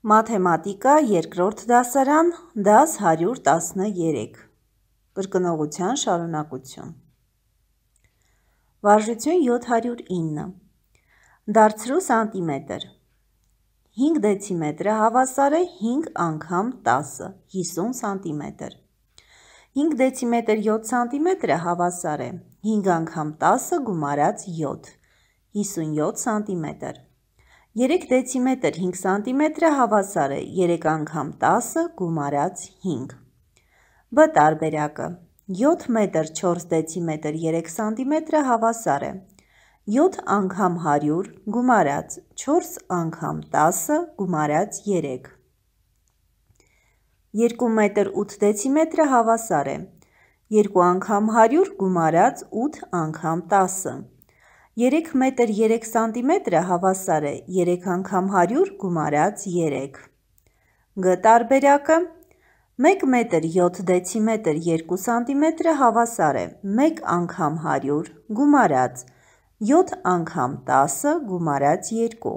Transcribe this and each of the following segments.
Մաթեմատիկա երկրորդ դասարան դաս 113 կրկնողության շարունակություն Վարժություն 709 Դարձրու սանտիմետր 5 դեցիմետրը հավասար է 5 անգամ 10 50 սանտիմետր 5 դեցիմետր 7 սանտիմետրը հավասար է 5 անգամ 10 գումարած 7 57 սանտիմետր 3 դեցիմետր 5 սանտիմետրը հավասար է 3 անգամ 10 գումարած 5 B տարբերակը 7 մետր 4 դեցիմետր 3 սանտիմետրը հավասար է 7 անգամ 100 գումարած 4 անգամ 10 գումարած 3 2 մետր 8 դեցիմետրը հավասար է 2 անգամ 100 գումարած 8 անգամ 10 3 մետր 3 սանտիմետրը հավասար է 3 անգամ 100 գումարած 3 G տարբերակը 1 մետր 7 դեցիմետր 2 սանտիմետրը հավասար է 1 անգամ 100 գումարած 7 անգամ 10 գումարած 2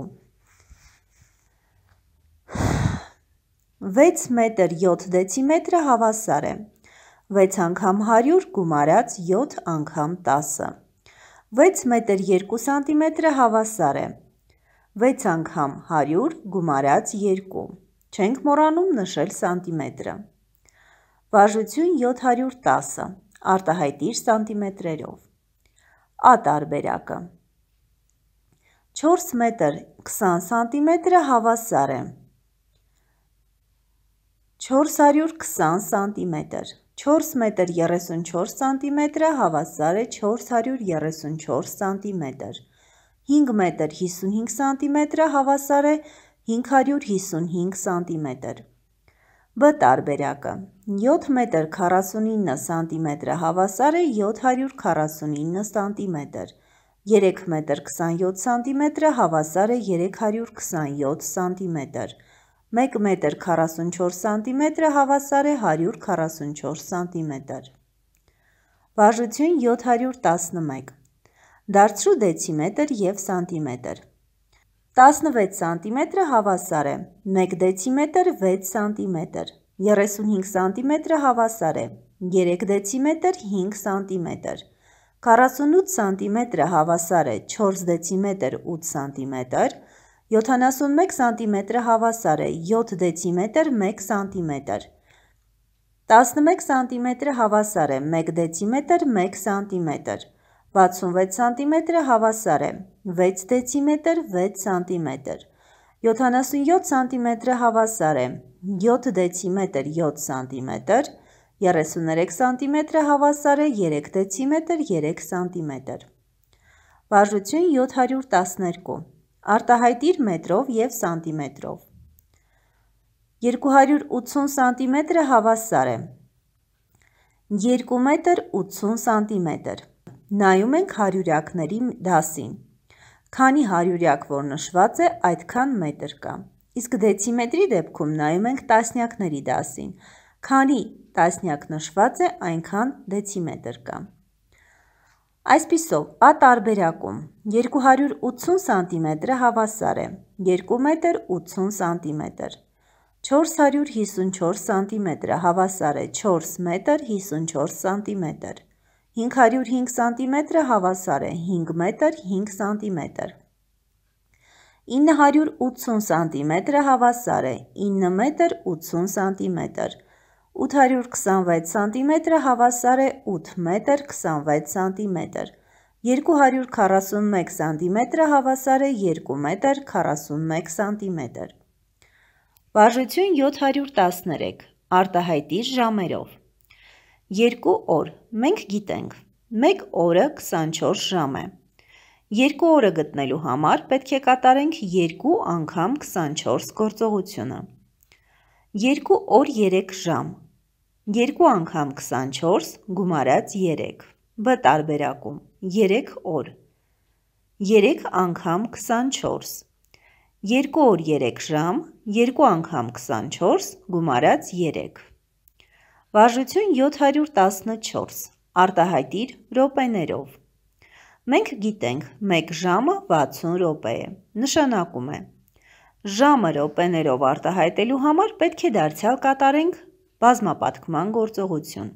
6 մետր 7 դեցիմետրը հավասար է 6 անգամ 100 գումարած 7 անգամ 10 6 մետր 2 սանտիմետրը հավասար է 6 անգամ 100 գումարած 2 Չենք մոռանում նշել սանտիմետրը Վարժություն 710 Արտահայտիր սանտիմետրերով A տարբերակը 4 մետր 20 սանտիմետրը հավասար է 420 սանտիմետր 4 մետր 34 սանտիմետրը հավասար է 434 սանտիմետր 5 մետր 55 սանտիմետրը հավասար է 555 սանտիմետր B տարբերակը 7 մետր 49 սանտիմետրը հավասար է 749 սանտիմետր 3 մետր 27 սանտիմետրը հավասար է 327 սանտիմետր 1 մետր 44 սանտիմետրը հավասար է 144 սանտիմետր Վարժություն 711 Դարձրու դեցիմետր և սանտիմետր 16 սանտիմետրը հավասար է 1 դեցիմետր 6 սանտիմետր 35 սանտիմետրը հավասար է 3 դեցիմետր 5 սանտիմետր 48 սանտիմետրը հավասար է 4 դեցիմետր 8 սանտիմետր 71 սանտիմետրը հավասար է 7 դեցիմետր 1 սանտիմետր 11 սանտիմետրը հավասար է 1 դեցիմետր 1 սանտիմետր 66 սանտիմետրը հավասար է 6 դեցիմետր 6 սանտիմետր 77 սանտիմետրը հավասար է 7 դեցիմետր 7 սանտիմետր 33 սանտիմետրը հավասար է 3 դեցիմետր 3 սանտիմետր Վարժություն 712 Արտահայտիր մետրով և սանտիմետրով 280 սանտիմետրը հավասար է 2 մետր 80 սանտիմետր Նայում ենք հարյուրյակների դասին Քանի հարյուրյակ որ նշված է այդքան մետր կա Իսկ դեցիմետրի դեպքում նայում ենք տասնյակների դասին Քանի տասնյակ նշված է այնքան դեցիմետր կա Այսպիսով, A տարբերակում 280 սանտիմետրը հավասար է 2 մետր 80 սանտիմետր 454 սանտիմետրը հավասար է 4 մետր 54 սանտիմետր 505 սանտիմետրը հավասար է 5 մետր 5 սանտիմետր 980 սանտիմետրը հավասար է 9 մետր 80 սանտիմետր 826 սանտիմետրը հավասար է 8 մետր 26 սանտիմետր 241 սանտիմետրը հավասար է 2 մետր 41 սանտիմետր Վարժություն 713 Արտահայտիր ժամերով 2 օր Մենք գիտենք 1 օրը 24 ժամ է 2 օրը գտնելու համար պետք է կատարենք 2 անգամ 24 գործողությունը 2 օր 3 ժամ 2 անգամ 24 գումարած 3 B տարբերակում 3 օր 3 անգամ 24 2 օր 3 ժամ 2 անգամ 24 գումարած 3 Վարժություն 714 Արտահայտիր րոպեներով Մենք գիտենք 1 ժամը 60 րոպե է Նշանակում է Ժամը րոպեներով արտահայտելու համար պետք է դարձյալ կատարենք բազմապատկման գործողություն։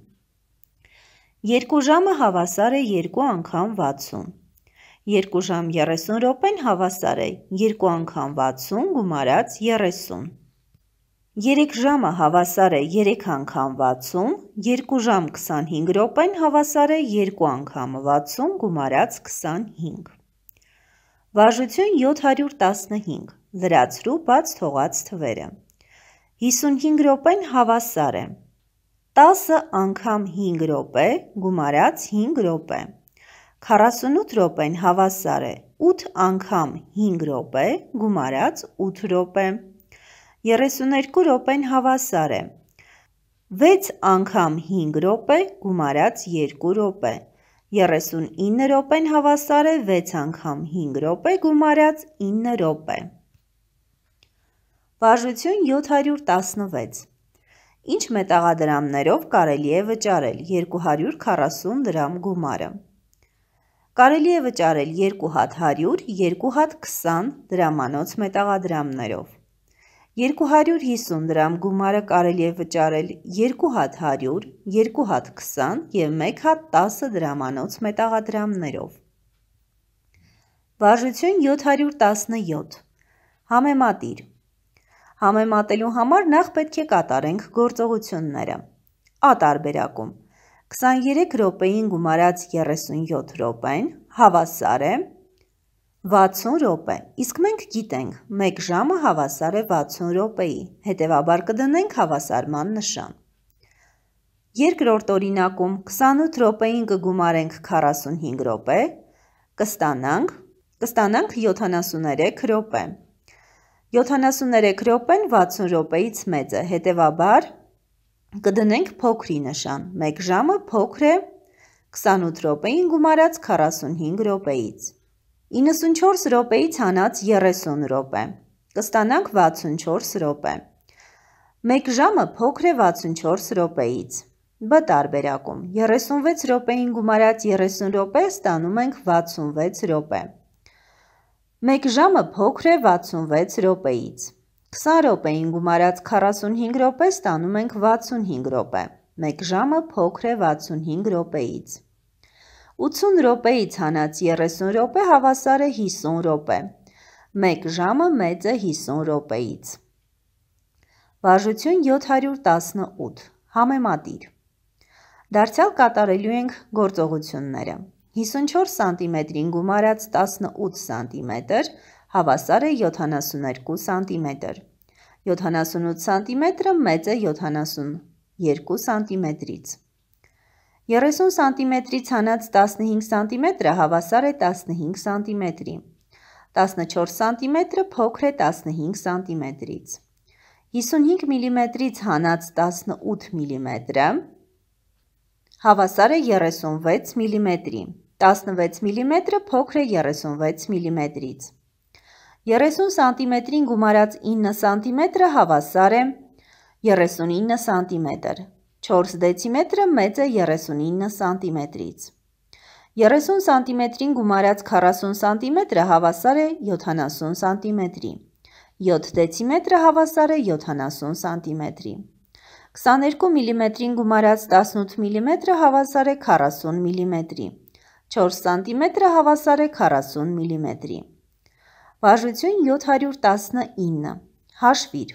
2 ժամը հավասար է 2 անգամ 60։ 2 ժամ 30 րոպեն հավասար է 2 անգամ 60 գումարած 30։ 3 ժամը հավասար է 3 անգամ 60, 2 ժամ 25 րոպեն հավասար է 2 անգամ 60 գումարած 25։ Վարժություն 715, լրացրու բաց թողած թվերը։ 55 րոպեն հավասար է 10 անգամ 5 րոպե գումարած 5 րոպե։ 48 րոպեն հավասար է 8 անգամ 5 րոպե գումարած 8 րոպե։ 32 րոպեն հավասար է 6 անգամ 5 րոպե գումարած 2 րոպե։ 39 րոպեն հավասար է 6 անգամ 5 րոպե գումարած 9 րոպե։ Վարժություն 716։ Ինչ մետաղադրամներով կարելի է վճարել 240 դրամ գումարը։ Կարելի է վճարել 2 հատ 100, 2 հատ 20 դրամանոց մետաղադրամներով։ 250 դրամ գումարը կարելի է վճարել 2 հատ 100, 2 հատ 20 և 1 հատ 10 դրամանոց մետաղադրամներով։ Վարժություն 717։ Համեմատիր։ Համեմատելու համար նախ պետք է կատարենք գործողությունները։ Ա տարբերակում 23 րոպեին գումարած 37 րոպեն հավասար է 60 րոպե, իսկ մենք գիտենք 1 ժամը հավասար է 60 րոպեի, հետևաբար կդնենք հավասարման նշան։ Երկրորդ օրինակում 28 րոպեին կգումարենք 45 րոպե, կստանանք 73 րոպե։ 73 րոպեն 60 րոպեից մեծ է, հետևաբար կդնենք փոքրի նշան, 1 ժամը փոքր է 28 րոպեին գումարած 45 րոպեից։ 94 րոպեից հանած 30 րոպե, կստանանք 64 րոպե։ 1 ժամը փոքր է 64 րոպեից։ Բ տարբերակում 36 րոպեին գումարած 30 րոպե ստանում ենք 66 րոպե։ 1 ժամը փոքր է 66 րոպեից։ 20 րոպեին գումարած 45 րոպե ստանում ենք 65 րոպե։ 1 ժամը փոքր է 65 րոպեից։ 80 րոպեից հանած 30 րոպե հավասար է 50 րոպե։ 1 ժամը մեծ է 50 րոպեից։ Վարժություն 718։ Համեմատիր։ Դարձյալ կատարելու ենք գործողությունները։ 54 սանտիմետրին գումարած 18 սանտիմետր հավասար է 72 սանտիմետր։ 78 սանտիմետրը մեծ է 72 սանտիմետրից։ 30 սանտիմետրից հանած 15 սանտիմետրը հավասար է 15 սանտիմետրի։ 14 սանտիմետրը փոքր է 15 սանտիմետրից։ 55 միլիմետրից հանած 18 միլիմետրը հավասար է 36 միլիմետրի։ 16 միլիմետրը փոքր է 36 միլիմետրից։ 30 սանտիմետրին գումարած 9 սանտիմետրը հավասար է 39 սանտիմետր։ 4 դեցիմետրը մեծ է 39 սանտիմետրից։ 30 սանտիմետրին գումարած 40 սանտիմետրը հավասար է 70 սանտիմետրի։ 7 դեցիմետրը հավասար է 70 սանտիմետրի։ 22 միլիմետրին գումարած 18 միլիմետրը հավասար է 40 միլիմետրի։ 4 սանտիմետրը հավասար է 40 միլիմետրի։ Վարժություն 719։ Հաշվիր։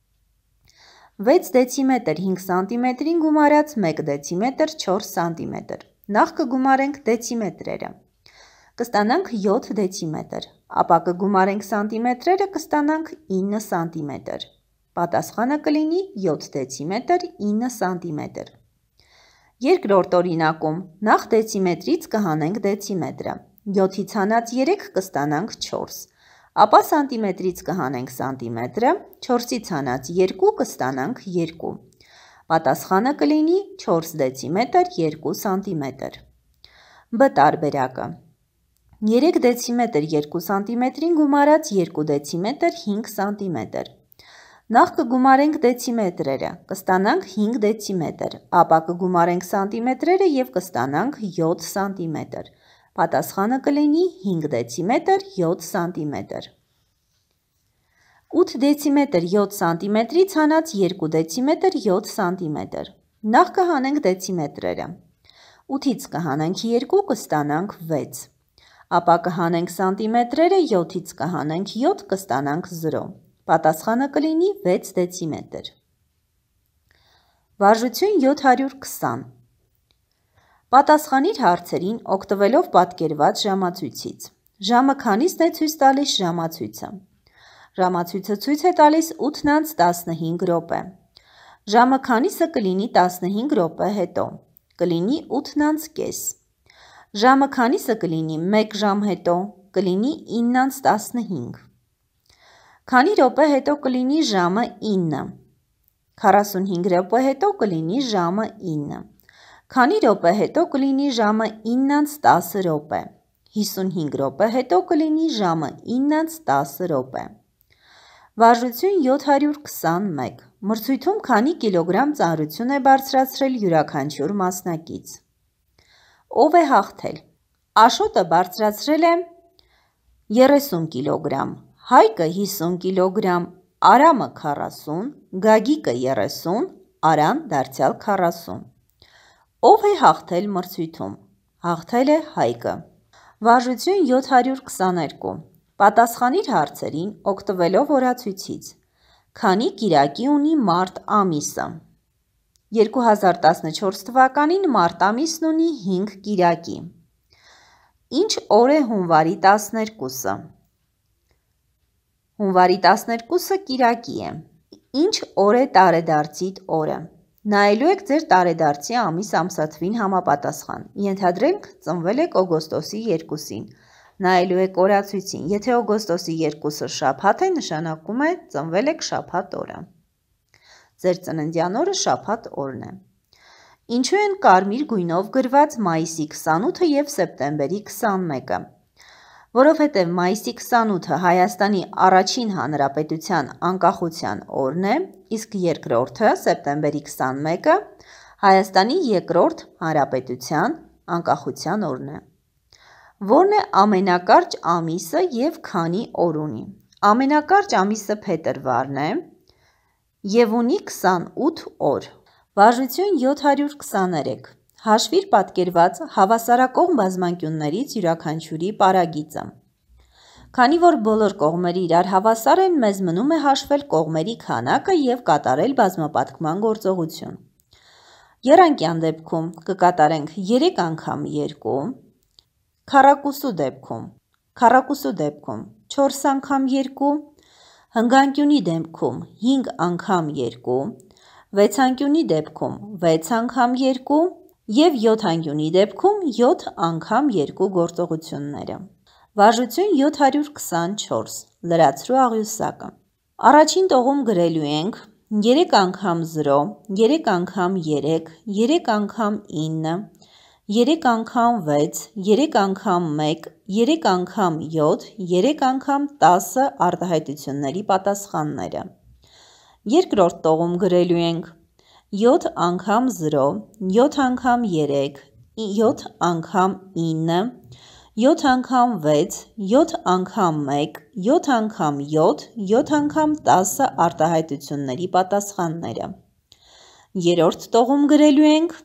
6 դեցիմետր 5 սանտիմետրին գումարած 1 դեցիմետր 4 սանտիմետր։ Նախ կգումարենք դեցիմետրերը։ Կստանանք 7 դեցիմետր, ապա կգումարենք սանտիմետրերը, կստանանք 9 սանտիմետր։ Պատասխանը կլինի 7 դեցիմետր 9 սանտիմետր։ Երկրորդ օրինակում նախ դեցիմետրից կհանենք դեցիմետրը։ 7-ից հանած 3 կստանանք 4, ապա սանտիմետրից կհանենք սանտիմետրը, 4-ից հանած 2 կստանանք 2։ Պատասխանը կլինի 4 դեցիմետր 2 սանտիմետր։ Բ տարբերակը 3 դեցիմետր 2 սանտիմետրին գումարած 2 դեցիմետր 5 սանտիմետր։ Նախ կգումարենք դեցիմետրերը, կստանանք 5 դեցիմետր, ապա կգումարենք սանտիմետրերը և կստանանք 7 սանտիմետր։ Պատասխանը կլինի 5 դեցիմետր 7 սանտիմետր։ 8 դեցիմետր 7 սանտիմետրից հանած 2 դեցիմետր 7 սանտիմետր։ Նախ կհանենք դեցիմետրերը։ 8-ից կհանենք 2 կստանանք 6, ապա կհանենք սանտիմետրերը 7-ից կհանենք 7 կստանանք 0, պատասխանը կլինի 6 դեցիմետր։ Վարժություն 720։ Պատասխանիր հարցերին օգտվելով պատկերված ժամացույցից։ Ժամը քանիսն է ցույց տալիս ժամացույցը։ Ժամացույցը ցույց է տալիս 8:15 րոպե։ Ժամը քանիսը կլինի 15 րոպե հետո։ Կլինի 8:30։ Ժամը քանիսը կլինի 1 ժամ հետո։ Կլինի 9:15։ Քանի րոպե հետո կլինի ժամը 9։ 45 րոպե հետո կլինի ժամը 9։ Քանի րոպե հետո կլինի ժամը 9:10 րոպե։ 55 րոպե հետո կլինի ժամը 9:10 րոպե։ Վարժություն 721։ Մրցույթում քանի կիլոգրամ ծանրություն է բարձրացրել յուրաքանչյուր մասնակից։ Ով է հաղթել։ Աշոտը բարձրացրել է 30 կիլոգրամ, Հայկը 50 կիլոգրամ, Արամը 40, Գագիկը 30, Արան դարձյալ 40։ Ով է հաղթել մրցույթում։ Հաղթել է Հայկը։ Վարժություն 722։ Պատասխանիր հարցերին օգտվելով օրացույցից։ Քանի կիրակի ունի մարտ ամիսը։ 2014 թվականին մարտ ամիսն ունի 5 կիրակի։ Ինչ օր է հունվարի 12-ը։ Հունվարի 12-ը կիրակի է։ Ինչ օր է տարեդարձիդ օրը։ Նայելու եք ձեր տարեդարձի ամիս ամսաթվին համապատասխան։ Ենթադրենք ծնվել եք օգոստոսի 2-ին։ Նայելու եք օրացույցին, եթե օգոստոսի 2-ը շաբաթ է, նշանակում է ծնվել եք շաբաթ օրը։ Ձեր ծննդյան օրը շաբաթ օրն է։ Ինչու են կարմիր գույնով գրված մայիսի 28-ը և սեպտեմբերի 21-ը։ Որովհետև մայիսի 28-ը Հայաստանի առաջին հանրապետության անկախության օրն է, իսկ երկրորդը սեպտեմբերի 21-ը Հայաստանի երկրորդ հանրապետության անկախության օրն է։ Որն է ամենակարճ ամիսը և քանի օր ունի։ Ամենակարճ ամիսը փետրվարն է և ունի 28 օր։ Վարժություն 723։ Հաշվիր պատկերված հավասարակողմ բազմանկյուններից յուրաքանչյուրի պարագիծը։ Քանի որ բոլոր կողմերը իրար հավասար են, մեզ մնում է հաշվել կողմերի քանակը և կատարել բազմապատկման գործողություն։ Եռանկյան դեպքում կկատարենք 3 անգամ 2, քառակուսու դեպքում 4 անգամ 2, հնգանկյունի դեպքում 5 անգամ 2, վեցանկյունի դեպքում 6 անգամ 2 և յոթանկյունի դեպքում 7 անգամ 2 գործողությունները։ Վարժություն 724։ Լրացրու աղյուսակը։ Առաջին տողում գրելու ենք 3 անգամ 0, 3 անգամ 3, 3 անգամ 9, 3 անգամ 6, 3 անգամ 1, 3 անգամ 7, 3 անգամ 10 արտահայտությունների պատասխանները։ Երկրորդ տողում գրելու ենք 7 անգամ 0, 7 անգամ 3, 7 անգամ 9, 7 անգամ 6, 7 անգամ 1, 7 անգամ 7, 7 անգամ 10 արտահայտությունների պատասխանները։ Երրորդ տողում գրելու ենք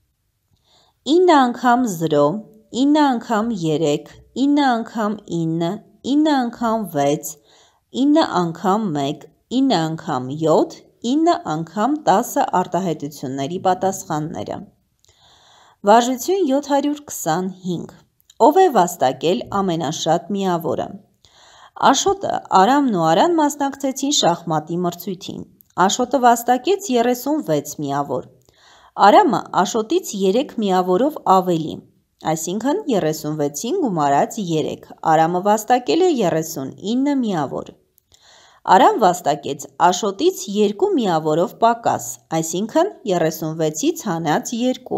9 անգամ 0, 9 անգամ 3, 9 անգամ 9, 9 անգամ 6, 9 անգամ 1, 9 անգամ 7, 9 անգամ 10 արտահայտությունների պատասխանները։ Վարժություն 725։ Ով է վաստակել ամենաշատ միավորը։ Աշոտը, Արամն ու Արան մասնակցեցին շախմատի մրցույթին։ Աշոտը վաստակեց 36 միավոր։ Արամը Աշոտից 3 միավորով ավելի, այսինքն 36-ին գումարած 3, Արամը վաստակել է 39 միավոր։ Արամ վաստակեց Աշոտից 2 միավորով պակաս, այսինքն 36-ից հանած 2,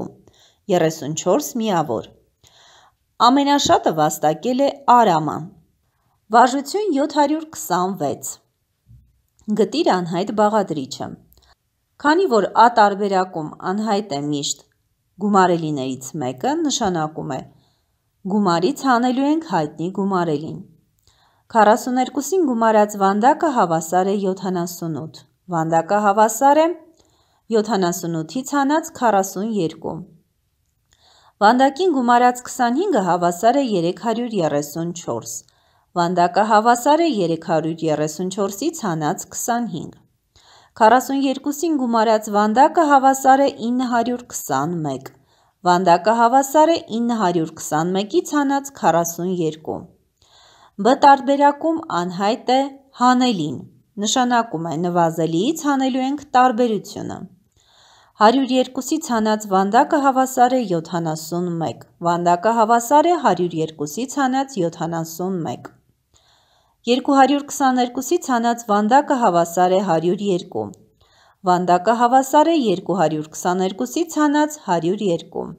34 միավոր։ Ամենաշատը վաստակել է Արամը։ Վարժություն 726։ Գտիր անհայտ բաղադրիչը։ Քանի որ A տարբերակում անհայտ է միշտ գումարելիներից մեկը, նշանակում է գումարից հանելու ենք հայտնի գումարելին։ 42-ին գումարած վանդակը հավասար է 78, վանդակը հավասար է 78-ից հանած 42, վանդակին գումարած 25-ը հավասար է 334, վանդակը հավասար է 334-ից հանած 25, 42-ին գումարած վանդակը հավասար է 921, վանդակը հավասար է 921-ից հանած 42, B տարբերակում անհայտ է հանելին, նշանակում է նվազելիից հանելու ենք տարբերությունը, 102-ից հանած վանդակը հավասար է 71, վանդակը հավասար է 102-ից հանած 71, 222-ից հանած վանդակը հավասար է 102, վանդակը հավասար է 222-ից հանած 102,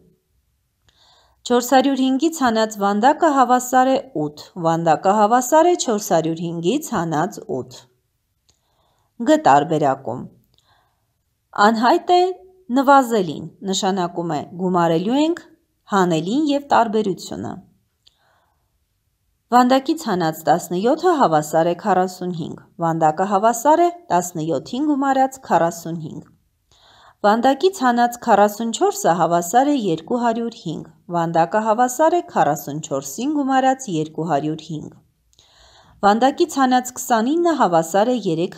405-ից հանած վանդակը հավասար է 8, վանդակը հավասար է 405-ից հանած 8, G տարբերակում անհայտ է նվազելին, նշանակում է գումարելու ենք հանելին և տարբերությունը, վանդակից հանած 17-ը հավասար է 45, վանդակը հավասար է 17-ին գումարած 45, վանդակից հանած 44-ը հավասար է 205, վանդակը հավասար է 44-ին գումարած 205, վանդակից հանած 29-ը հավասար է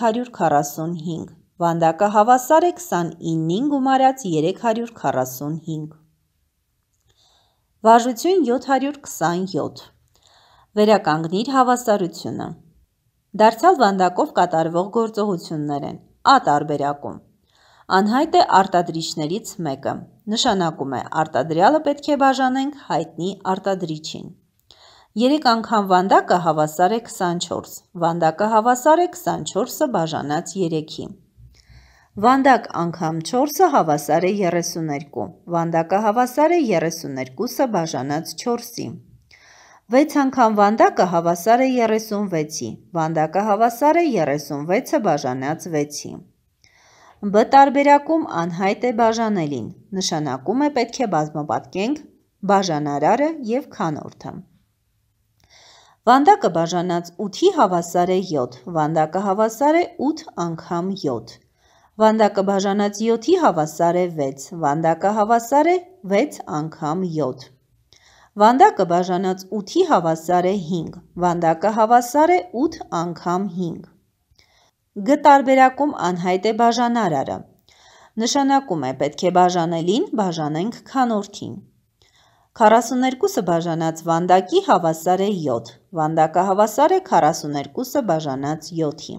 345, վանդակը հավասար է 29-ին գումարած 345, վարժություն 727, վերականգնիր հավասարությունը, դարձյալ վանդակով կատարվող գործողություններ են, A տարբերակում, անհայտ է արտադրիչներից մեկը, նշանակում է արտադրյալը պետք է բաժանենք հայտնի արտադրիչին, 3 անգամ վանդակը հավասար է 24, վանդակը հավասար է 24-ը բաժանած 3-ի, վանդակ անգամ 4-ը հավասար է 32, վանդակը հավասար է 32-ը բաժանած 4-ի, 6 անգամ վանդակը հավասար է 36-ի, վանդակը հավասար է 36-ը բաժանած 6-ի, B տարբերակում անհայտ է բաժանելին, նշանակում է պետք է բազմապատկենք բաժանարարը և քանորդը, վանդակը բաժանած 8-ի հավասար է 7, վանդակը հավասար է 8 անգամ 7, վանդակը բաժանած 7-ի հավասար է 6, վանդակը հավասար է 6 անգամ 7, վանդակը բաժանած 8-ի հավասար է 5, վանդակը հավասար է 8 անգամ 5, G տարբերակում անհայտ է բաժանարարը, նշանակում է պետք է բաժանելին բաժանենք քանորդին, 42-ը բաժանած վանդակի հավասար է 7, վանդակը հավասար է 42-ը բաժանած 7-ի,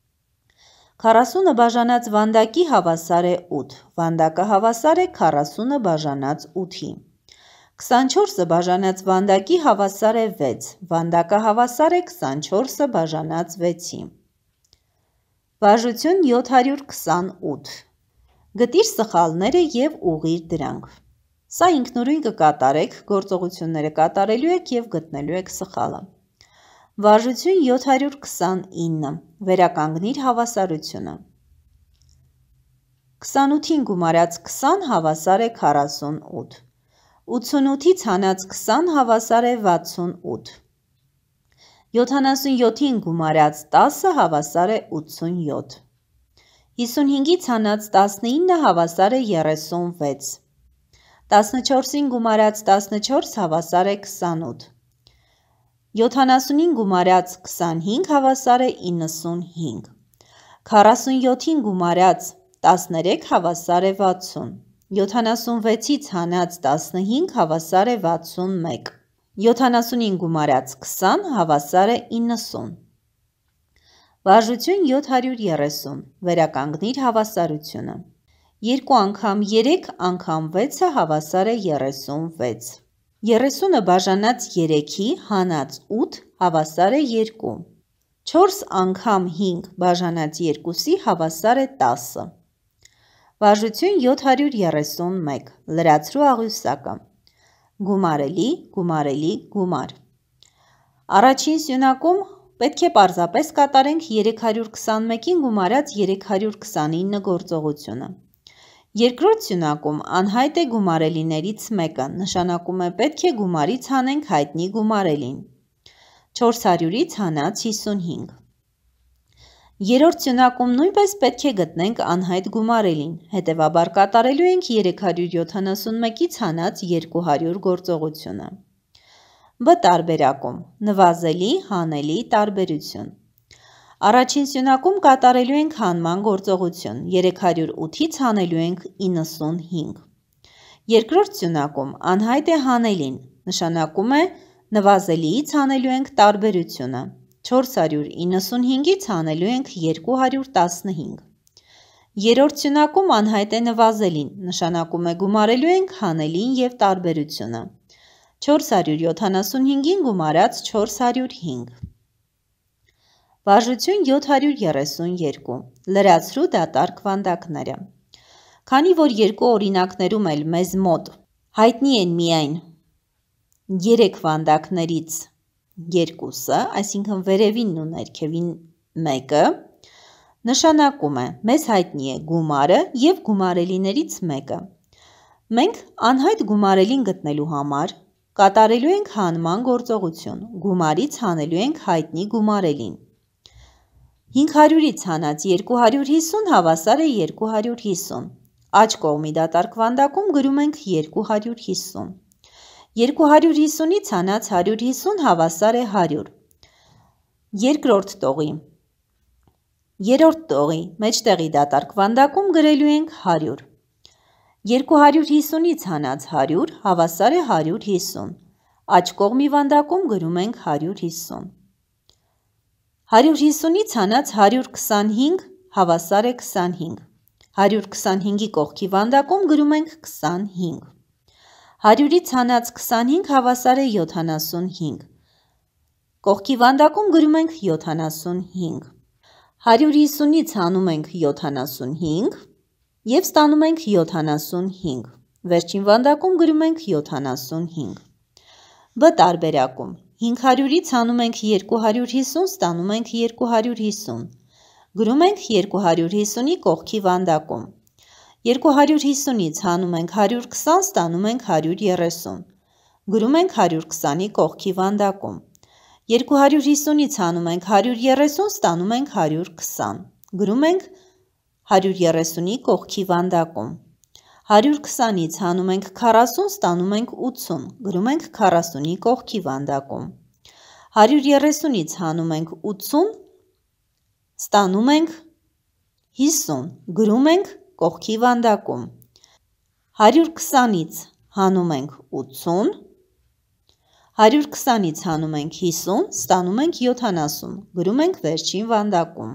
40-ը բաժանած վանդակի հավասար է 8, վանդակը հավասար է 40-ը բաժանած 8-ի, 24-ը բաժանած վանդակի հավասար է 6, վանդակը հավասար է 24-ը բաժանած 6-ի, վարժություն 728, գտիր սխալները և ուղղիր դրանք, սա ինքնուրույն կկատարեք, գործողությունները կատարելու եք և գտնելու եք սխալը, վարժություն 729, վերականգնիր հավասարությունը, 28-ին գումարած 20 հավասար է 48, 88-ից հանած 20 հավասար է 68, 77-ին գումարած 10-ը հավասար է 87, 55-ից հանած 19-ը հավասար է 36, 14-ին գումարած 14 հավասար է 28, 70-ին գումարած 25 հավասար է 95, 47-ին գումարած 13 հավասար է 60, 76-ից հանած 15 հավասար է 61, 70-ին գումարած 20 հավասար է 90, վարժություն 730, վերականգնիր հավասարությունը, 2 անգամ 3 անգամ 6-ը հավասար է 36, 30-ը բաժանած 3-ի հանած 8 հավասար է 2, 4 անգամ 5 բաժանած 2-ի հավասար է 10, վարժություն 731, լրացրու աղյուսակը, գումարելի, գումարելի, գումար, առաջին սյունակում պետք է պարզապես կատարենք 321-ին գումարած 329 գործողությունը, երկրորդ սյունակում անհայտ է գումարելիներից մեկը, նշանակում է պետք է գումարից հանենք հայտնի գումարելին, 400-ից հանած 55։ Երրորդ սյունակում նույնպես պետք է գտնենք անհայտ գումարելին, հետևաբար կատարելու ենք 371-ից հանած 200 գործողությունը։ B տարբերակում նվազելի, հանելի տարբերություն։ Առաջին սյունակում կատարելու ենք հանման գործողություն, 308-ից հանելու ենք 95։ Երկրորդ սյունակում անհայտ է հանելին, նշանակում է նվազելիից հանելու ենք տարբերությունը, 495-ից հանելու ենք 215։ Երրորդ սյունակում անհայտ է նվազելին, նշանակում է գումարելու ենք հանելին և տարբերությունը, 475-ին գումարած 405։ Վարժություն 732, լրացրու դատարկ վանդակները։ Քանի որ երկու օրինակներում էլ մեզ մոտ հայտնի են միայն 3 վանդակներից երկուսը, այսինքն վերևինն ու ներքևին մեկը, նշանակում է մեզ հայտնի է գումարը և գումարելիներից մեկը։ Մենք անհայտ գումարելին գտնելու համար կատարելու ենք հանման գործողություն, գումարից հանելու ենք հայտնի գումարելին։ 500-ից հանած 250 հավասար է 250, աջ կողմի դատարկ վանդակում գրում ենք 250։ 250-ից հանած 150 հավասար է 100։ Երրորդ տողի մեջտեղի դատարկ վանդակում գրելու ենք 100։ 250-ից հանած 100 հավասար է 150, աջ կողմի վանդակում գրում ենք 150։ 150-ից հանած 125 հավասար է 25, 125-ի կողքի վանդակում գրում ենք 25։ 100-ից հանած 25 հավասար է 75, կողքի վանդակում գրում ենք 75։ 150-ից հանում ենք 75 և ստանում ենք 75, վերջին վանդակում գրում ենք 75։ B տարբերակում 500-ից հանում ենք 250, ստանում ենք 250, գրում ենք 250-ի կողքի վանդակում, 250-ից հանում ենք 120, ստանում ենք 130, գրում ենք 120-ի կողքի վանդակում, 250-ից հանում ենք 130, ստանում ենք 120, գրում ենք 130-ի կողքի վանդակում, 120-ից հանում ենք 40, ստանում ենք 80, գրում ենք 40-ի կողքի վանդակում, 130-ից հանում ենք 80, ստանում ենք 50, գրում ենք կողքի վանդակում, 120-ից հանում ենք 80, 120-ից հանում ենք 50, ստանում ենք 70, գրում ենք վերջին վանդակում։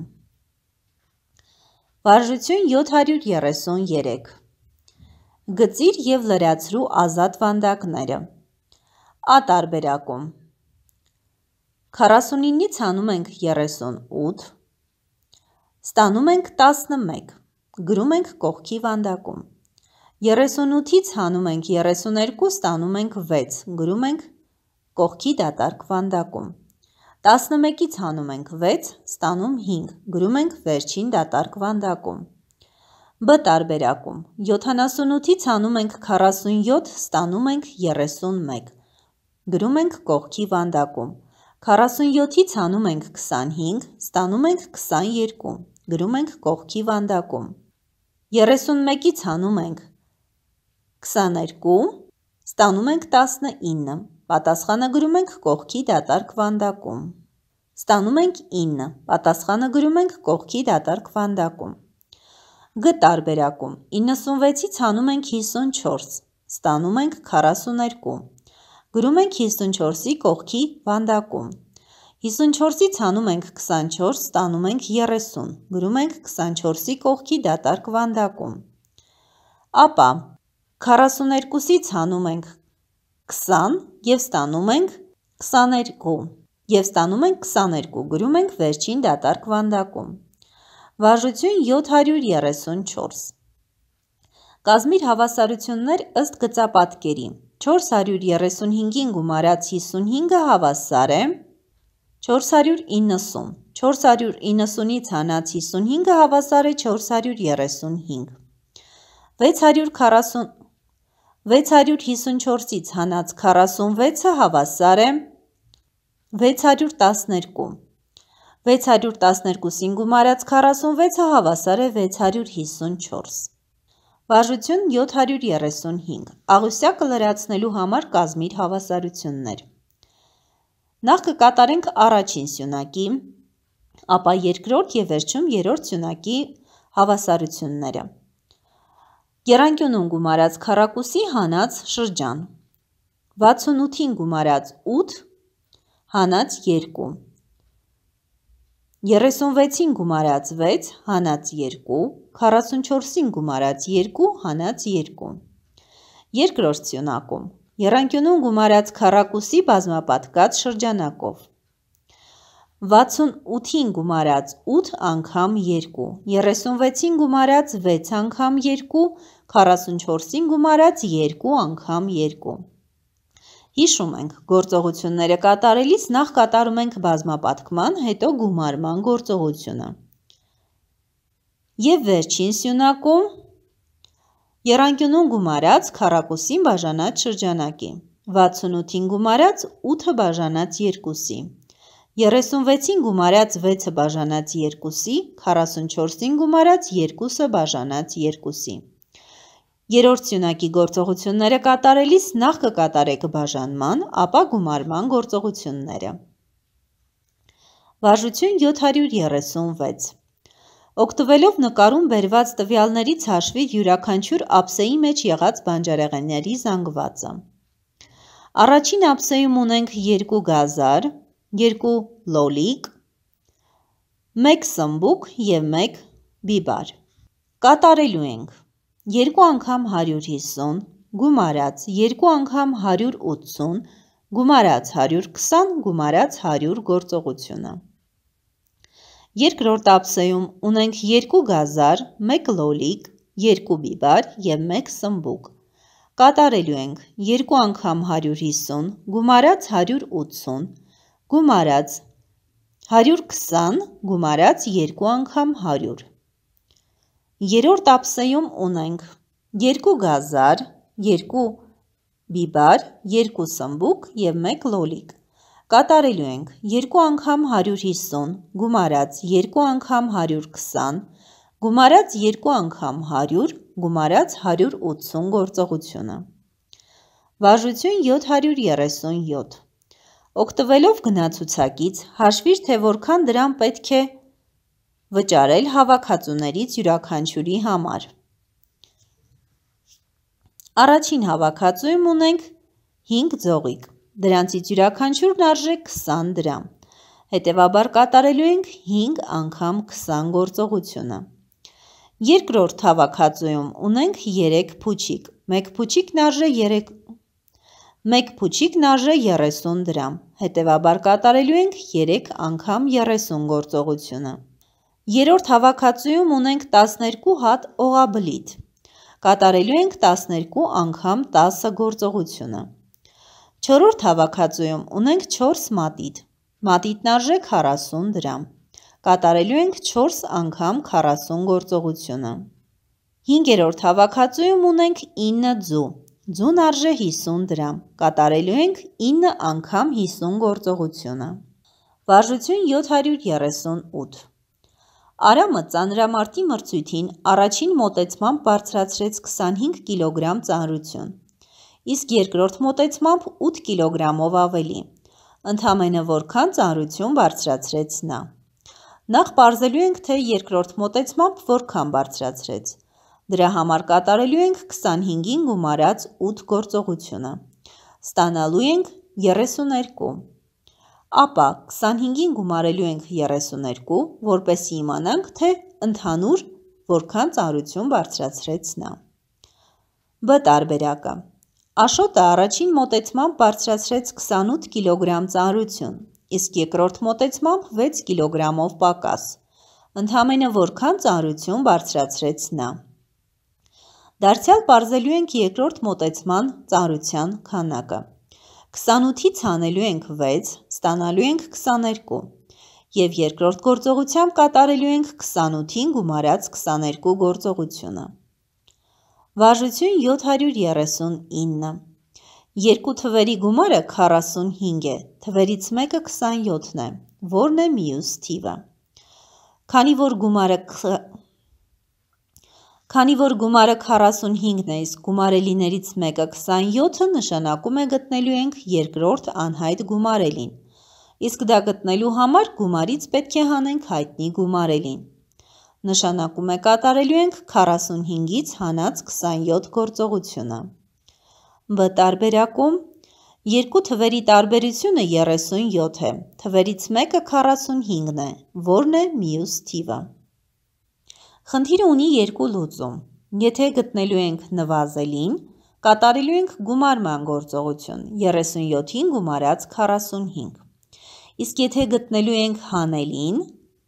Վարժություն 733, գծիր և լրացրու ազատ վանդակները։ A տարբերակում 49-ից հանում ենք 38, ստանում ենք 11, գրում ենք կողքի վանդակում, 38-ից հանում ենք 32, ստանում ենք 6, գրում ենք կողքի դատարկ վանդակում, 11-ից հանում ենք 6, ստանում 5, գրում ենք վերջին դատարկ վանդակում։ B տարբերակում 78-ից հանում ենք 47, ստանում ենք 31, գրում ենք կողքի վանդակում, 47-ից հանում ենք 25, ստանում ենք 22, գրում ենք կողքի վանդակում, 31-ից հանում ենք 22, ստանում ենք 19, պատասխանը գրում ենք կողքի դատարկ վանդակում, ստանում ենք 9, պատասխանը գրում ենք կողքի դատարկ վանդակում։ G տարբերակում 96-ից հանում ենք 54, ստանում ենք 42, գրում ենք 54-ի կողքի վանդակում, 54-ից հանում ենք 24, ստանում ենք 30, գրում ենք 24-ի կողքի դատարկ վանդակում, ապա 42-ից հանում ենք 20 և ստանում ենք 22, գրում ենք վերջին դատարկ վանդակում։ Վարժություն 734, կազմիր հավասարություններ ըստ գծապատկերի, 435-ին գումարած 55-ը հավասար է 490, 490-ից հանած 55-ը հավասար է 435, 654-ից հանած 46-ը հավասար է 612 612-ին գումարած 46-ը հավասար է 654։ Վարժություն 735։ Աղյուսակը լրացնելու համար կազմիր հավասարություններ։ Նախ կկատարենք առաջին սյունակի, ապա երկրորդ և վերջում երրորդ սյունակի հավասարությունները։ Եռանկյունում գումարած քառակուսի հանած շրջան, 68-ին գումարած 8 հանած 2, 36-ին գումարած 6 հանած 2, 44-ին գումարած 2 հանած 2։ Երկրորդ սյունակում եռանկյունում գումարած քառակուսի բազմապատկած շրջանակով, 68-ին գումարած 8 անգամ 2, 36-ին գումարած 6 անգամ 2, 44-ին գումարած 2 անգամ 2։ Հիշում ենք, գործողությունները կատարելիս նախ կատարում ենք բազմապատկման, հետո գումարման գործողությունը։ Եվ վերջին սյունակում եռանկյունում գումարած քառակուսին բաժանած շրջանակի, 68-ին գումարած 8-ը բաժանած 2-ի, 36-ին գումարած 6-ը բաժանած 2-ի, 44-ին գումարած 2-ը բաժանած 2-ի։ Երրորդ սյունակի գործողությունները կատարելիս նախ կկատարեք բաժանման, ապա գումարման գործողությունները։ Վարժություն 736։ Օգտվելով նկարում բերված տվյալներից հաշվիր յուրաքանչյուր ափսեի մեջ եղած բանջարեղենների զանգվածը։ Առաջին ափսեում ունենք 2 գազար, 2 լոլիկ, 1 սմբուկ և 1 բիբար։ Կատարելու ենք 2 անգամ 150, գումարած 2 անգամ 180, գումարած 120, գումարած 100 գործողությունը։ Երկրորդ ափսեում ունենք 2 գազար, 1 լոլիկ, 2 բիբար և 1 սմբուկ։ Կատարելու ենք 2 անգամ 150, գումարած 180, գումարած 120, գումարած 2 անգամ 100։ Երրորդ ափսեում ունենք 2 գազար, 2 բիբար, 2 սմբուկ և 1 լոլիկ։ Կատարելու ենք 2 անգամ 150, գումարած 2 անգամ 120, գումարած 2 անգամ 100, գումարած 180 գործողությունը։ Վարժություն 737։ Օգտվելով գնացուցակից հաշվիր, թե որքան դրամ պետք է վճարել հավաքածուներից յուրաքանչյուրի համար։ Առաջին հավաքածուում ունենք 5 ձողիկ, դրանցից յուրաքանչյուրն արժե 20 դրամ, հետևաբար կատարելու ենք 5 անգամ 20 գործողությունը։ Երկրորդ հավաքածուում ունենք 3 փուչիկ, մեկ փուչիկն արժե 30 դրամ, հետևաբար կատարելու ենք 3 անգամ 30 գործողությունը։ Երրորդ հավաքածուում ունենք 12 հատ օղաբլիթ, կատարելու ենք 12 անգամ 10 գործողությունը։ Չորրորդ հավաքածուում ունենք 4 մատիտ, մատիտն արժե 40 դրամ, կատարելու ենք 4 անգամ 40 գործողությունը։ Հինգերորդ հավաքածուում ունենք 9 ձու, ձուն արժե 50 դրամ, կատարելու ենք 9 անգամ 50 գործողությունը։ Վարժություն 738։ Արամը ծանրամարտի մրցույթին առաջին մոտեցմամբ բարձրացրեց 25 կգ ծանրություն, իսկ երկրորդ մոտեցմամբ 8 կգ-ով ավելի։ Ընդամենը որքան ծանրություն բարձրացրեց նա։ Նախ պարզելու ենք, թե երկրորդ մոտեցմամբ որքան բարձրացրեց։ Դրա համար կատարելու ենք 25-ին գումարած 8 գործողությունը։ Ստանալու ենք 32։ Ապա 25-ին գումարելու ենք 32, որպեսզի իմանանք, թե ընդհանուր որքան ծանրություն բարձրացրեց նա։ B տարբերակը։ Աշոտը առաջին մոտեցմամբ բարձրացրեց 28 կգ ծանրություն, իսկ երկրորդ մոտեցմամբ 6 կգ-ով պակաս։ Ընդամենը որքան ծանրություն բարձրացրեց նա։ Դարձյալ պարզելու ենք երկրորդ մոտեցման ծանրության քանակը։ 28-ից հանելու ենք 6, ստանալու ենք 22 և երկրորդ գործողությամբ կատարելու ենք 28-ին գումարած 22 գործողությունը։ Վարժություն 739։ Երկու թվերի գումարը 45 է, թվերից մեկը 27-ն է, որն է մյուս թիվը։ Քանի որ գումարը 45-ն է, իսկ գումարելիներից մեկը 27-ը, նշանակում է գտնելու ենք երկրորդ անհայտ գումարելին, իսկ դա գտնելու համար գումարից պետք է հանենք հայտնի գումարելին։ Նշանակում է կատարելու ենք 45-ից հանած 27 գործողությունը։ B տարբերակում երկու թվերի տարբերությունը 37 է, թվերից մեկը 45-ն է, որն է մյուս թիվը։ Խնդիրը ունի երկու լուծում։ Եթե գտնելու ենք նվազելին, կատարելու ենք գումարման գործողություն 37-ին գումարած 45, իսկ եթե գտնելու ենք հանելին,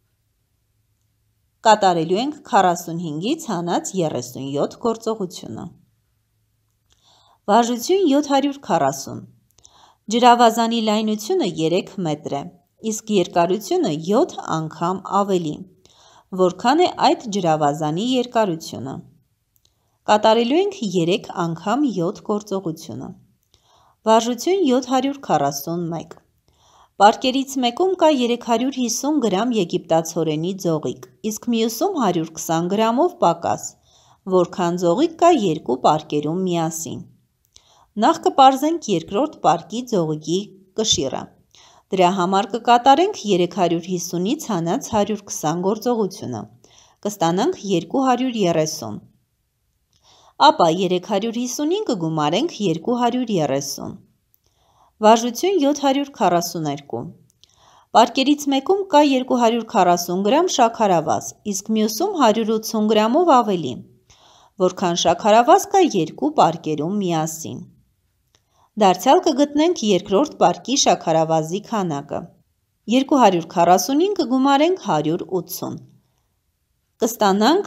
կատարելու ենք 45-ից հանած 37 գործողությունը։ Վարժություն 740։ Ջրավազանի լայնությունը 3 մետր է, իսկ երկարությունը 7 անգամ ավելի։ Որքան է այդ ջրավազանի երկարությունը։ Կատարելու ենք 3 անգամ 7 գործողությունը։ Վարժություն 741։ Պարկերից մեկում կա 350 գրամ եգիպտացորենի ձողիկ, իսկ մյուսում 120 գրամով պակաս, որքան ձողիկ կա երկու պարկերում միասին։ Նախ կպարզենք երկրորդ պարկի ձողիկի կշիռը։ Դրա համար կկատարենք 350-ից հանած 120 գործողությունը, կստանանք 230։ Ապա 350-ին կգումարենք 230։ Վարժություն 742։ Պարկերից մեկում կա 240 գրամ շաքարավազ, իսկ մյուսում 180 գրամով ավելի, որքան շաքարավազ կա երկու պարկերում միասին։ Դարձյալ կգտնենք երկրորդ պարկի շաքարավազի քանակը։ 240-ին կգումարենք 180, կստանանք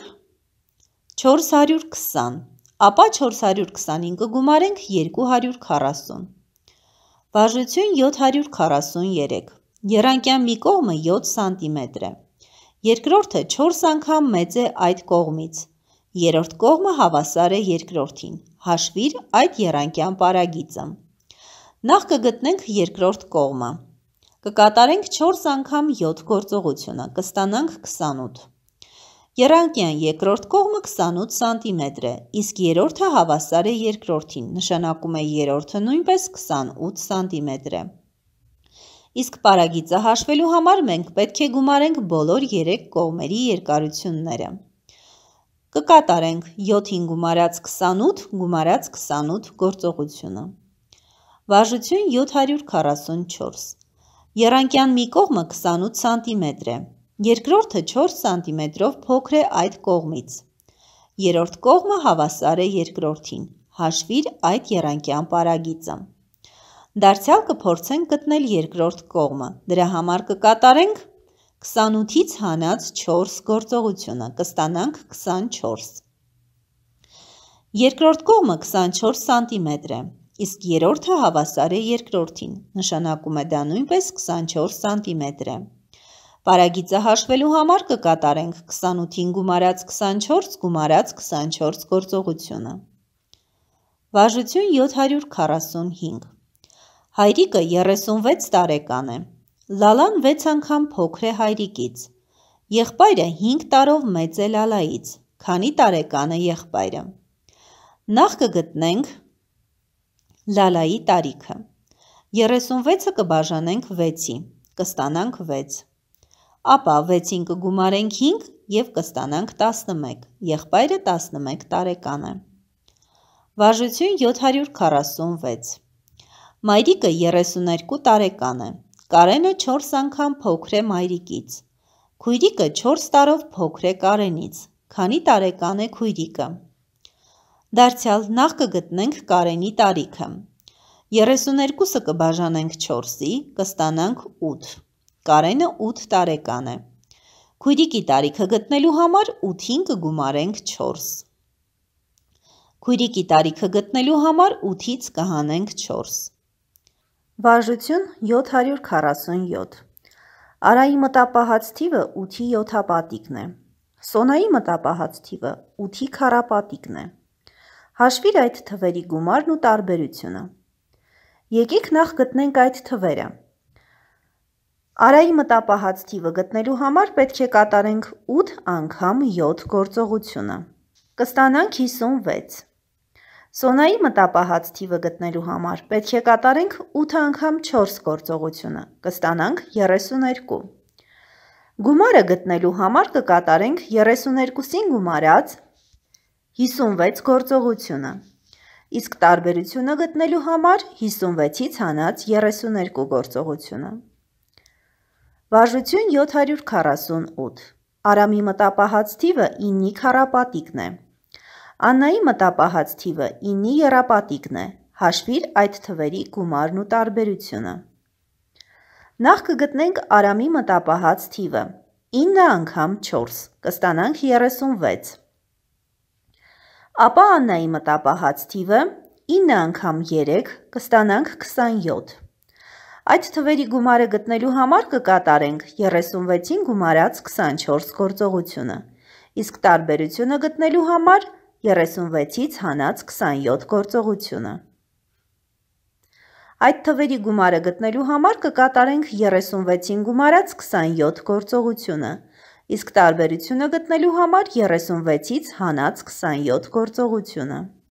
420, ապա 420-ին կգումարենք 240։ Վարժություն 743։ Եռանկյան մի կողմը 7 սանտիմետր է, երկրորդը 4 անգամ մեծ է այդ կողմից, երրորդ կողմը հավասար է երկրորդին, հաշվիր այդ եռանկյան պարագիծը։ Նախ կգտնենք երկրորդ կողմը, կկատարենք 4 անգամ 7 գործողությունը, կստանանք 28։ Եռանկյան երկրորդ կողմը 28 սանտիմետր է, իսկ երրորդը հավասար է երկրորդին, նշանակում է երրորդը նույնպես 28 սանտիմետր է։ Իսկ պարագիծը հաշվելու համար մենք պետք է գումարենք բոլոր 3 կողմերի երկարությունները։ Կկատարենք 7-ին գումարած 28 գումարած 28 գործողությունը։ Վարժություն 744։ Եռանկյան մի կողմը 28 սանտիմետր է, երկրորդը 4 սանտիմետրով փոքր է այդ կողմից, երրորդ կողմը հավասար է երկրորդին, հաշվիր այդ եռանկյան պարագիծը։ Դարձյալ կփորձենք գտնել երկրորդ կողմը, դրա համար կկատարենք 28-ից հանած 4 գործողությունը, կստանանք 24։ Երկրորդ կողմը 24 սանտիմետր է, իսկ երրորդը հավասար է երկրորդին, նշանակում է դա նույնպես 24 սանտիմետր է։ Պարագիծը հաշվելու համար կկատարենք 28-ին գումարած 24 գումարած 24 գործողությունը։ Վարժություն 745։ Հայրիկը 36 տարեկան է, Լալան 6 անգամ փոքր է հայրիկից, եղբայրը 5 տարով մեծ է Լալայից, քանի տարեկան է եղբայրը։ Նախ կգտնենք Լալայի տարիքը, 36-ը կբաժանենք 6-ի, կստանանք 6, ապա 6-ին կգումարենք 5 և կստանանք 11, եղբայրը 11 տարեկան է։ Վարժություն 746։ Մայրիկը 32 տարեկան է, Կարենը 4 անգամ փոքր է մայրիկից, քույրիկը 4 տարով փոքր է Կարենից, քանի տարեկան է քույրիկը։ Դարձյալ նախ կգտնենք Կարենի տարիքը, 32-ը կբաժանենք 4-ի, կստանանք 8, Կարենը 8 տարեկան է, քույրիկի տարիքը գտնելու համար 8-ին կգումարենք 4, քույրիկի տարիքը գտնելու համար 8-ից կհանենք 4։ Վարժություն 747։ Արայի մտապահած թիվը 8-ի յոթապատիկն է, Սոնայի մտապահած թիվը 8-ի քառապատիկն է։ Հաշվիր այդ թվերի գումարն ու տարբերությունը։ Եկեք նախ գտնենք այդ թվերը։ Արայի մտապահած թիվը գտնելու համար պետք է կատարենք 8 անգամ 7 գործողությունը։ Կստանանք 56։ Սոնայի մտապահած թիվը գտնելու համար պետք է կատարենք 8 անգամ 4 գործողությունը։ Կստանանք 32։ Գումարը գտնելու համար կկատարենք 32-ին գումարած 56 գործողությունը, իսկ տարբերությունը գտնելու համար 56-ից հանած 32 գործողությունը։ Վարժություն 748։ Արամի մտապահած թիվը 9-ի քառապատիկն է։ Աննայի մտապահած թիվը 9-ի եռապատիկն է։ Հաշվիր այդ թվերի գումարն ու տարբերությունը։ Նախ կգտնենք Արամի մտապահած թիվը 9 անգամ 4, կստանանք 36։ Ապա Աննայի մտապահած թիվը 9 անգամ 3, կստանանք 27։ Այդ թվերի գումարը գտնելու համար կկատարենք 36-ին գումարած 24 գործողությունը, իսկ տարբերությունը գտնելու համար 36-ից հանած 27 գործողությունը։ Այդ թվերի գումարը գտնելու համար կկատարենք 36-ին գումարած 27 գործողությունը, իսկ տարբերությունը գտնելու համար 36-ից հանած 27 գործողությունը։